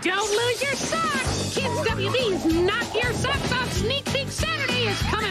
Don't lose your socks! KidsWB's Knock Your Socks Off Sneak Peek Saturday is coming